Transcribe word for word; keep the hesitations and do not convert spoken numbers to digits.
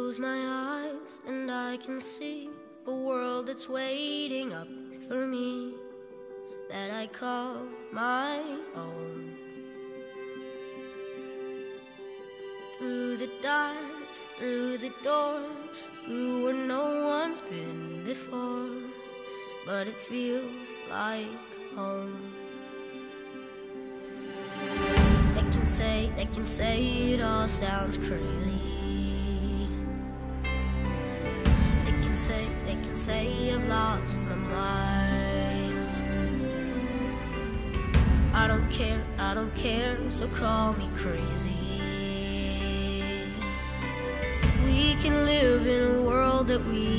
close my eyes and I can see a world that's waiting up for me, that I call my own. Through the dark, through the door, through where no one's been before, but it feels like home. They can say, they can say it all sounds crazy. They can say, they can say I've lost my mind. I don't care, I don't care, so call me crazy. We can live in a world that we